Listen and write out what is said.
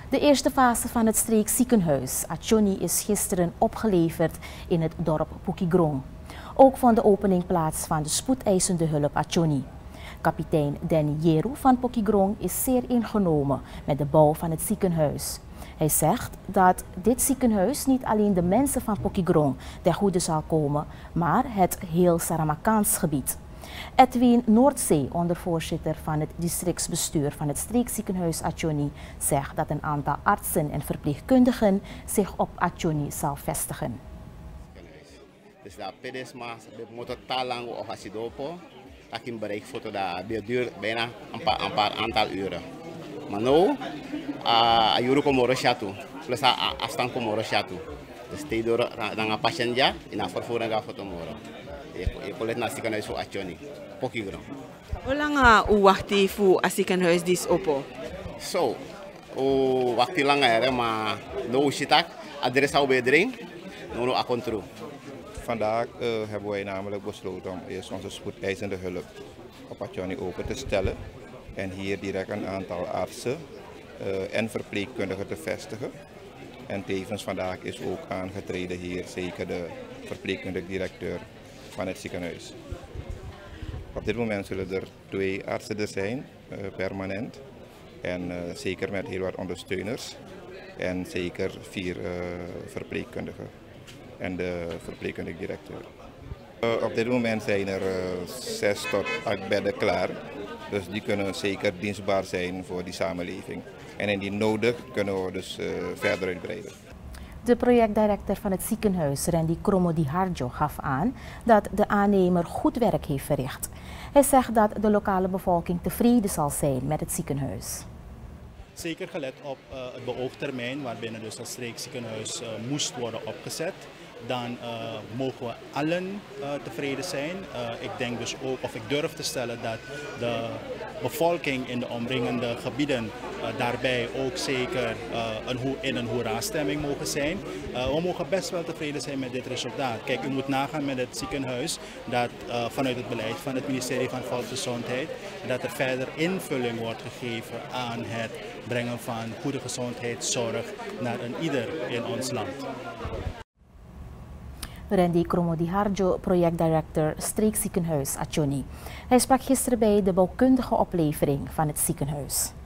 De eerste fase van het streekziekenhuis Atjoni is gisteren opgeleverd in het dorp Pukigrong. Ook vond de opening plaats van de spoedeisende hulp Atjoni. Kapitein Danny Jeru van Pukigrong is zeer ingenomen met de bouw van het ziekenhuis. Hij zegt dat dit ziekenhuis niet alleen de mensen van Pukigrong ten goede zal komen, maar het heel Saramaccaans gebied. Edwin Noordzee, ondervoorzitter van het districtsbestuur van het streekziekenhuis Atjoni, zegt dat een aantal artsen en verpleegkundigen zich op Atjoni zal vestigen. Dus dat pedesma, de motor talang of asidopo, dat in bereik foto dat duurt bijna een paar aantal uren. Maar nu, ayuru komoro shatu, plus afstand komoro shatu. Dus tidur dengan pasien ja, ina vervoering ga foto moro. Je collega naar ziekenhuis voor Atjoni, Pukigrong. Hoe lang wacht je voor het ziekenhuis dit open? Zo, wacht lang er, maar nu zit ik, adres zou bedring, nu akontru. Vandaag hebben wij namelijk besloten om eerst onze spoedeisende hulp op Atjoni open te stellen en hier direct een aantal artsen en verpleegkundigen te vestigen. En tevens vandaag is ook aangetreden hier zeker de verpleegkundig directeur van het ziekenhuis. Op dit moment zullen er 2 artsen er zijn, permanent, en zeker met heel wat ondersteuners en zeker 4 verpleegkundigen en de verpleegkundig directeur. Op dit moment zijn er 6 tot 8 bedden klaar, dus die kunnen zeker dienstbaar zijn voor die samenleving. En indien nodig kunnen we dus verder uitbreiden. De projectdirecteur van het ziekenhuis, Randy Kromodiharjo, gaf aan dat de aannemer goed werk heeft verricht. Hij zegt dat de lokale bevolking tevreden zal zijn met het ziekenhuis. Zeker gelet op het beoogtermijn waarbinnen dus het streekziekenhuis moest worden opgezet. Dan mogen we allen tevreden zijn. Ik denk dus ook, of ik durf te stellen dat de bevolking in de omringende gebieden daarbij ook zeker in een hoera-stemming mogen zijn. We mogen best wel tevreden zijn met dit resultaat. Kijk, u moet nagaan met het ziekenhuis dat vanuit het beleid van het ministerie van Volksgezondheid dat er verder invulling wordt gegeven aan het brengen van goede gezondheidszorg naar een ieder in ons land. Randy Kromodiharjo, projectdirecteur streekziekenhuis Atjoni. Hij sprak gisteren bij de bouwkundige oplevering van het ziekenhuis.